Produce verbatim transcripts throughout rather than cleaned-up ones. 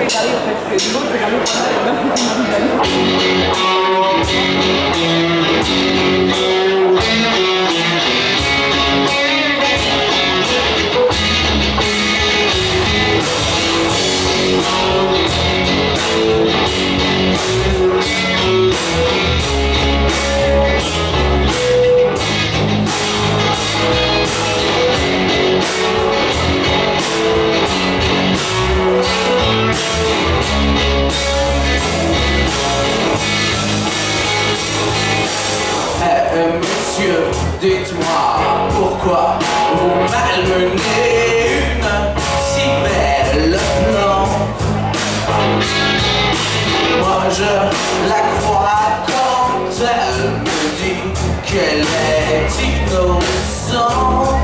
après il arrive en fait, c'est l'autre, c'est quand même pas Monsieur, dites-moi pourquoi vous malmenez une si belle plante. Moi je la crois quand elle me dit qu'elle est innocente.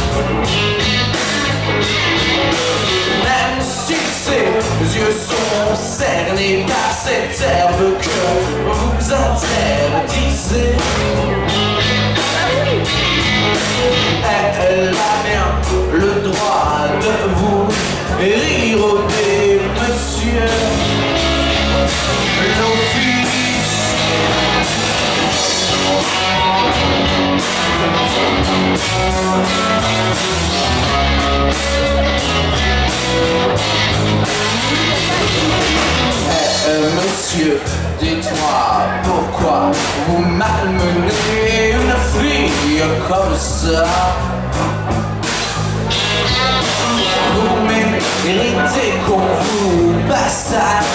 Même si ses yeux sont cernés par cette herbe que vous interdisez, elle a bien le droit de vous rire, monsieur l'office. Monsieur, dites-moi pourquoi vous malmenez une fille comme ça. Vous méritez qu'on vous bassane.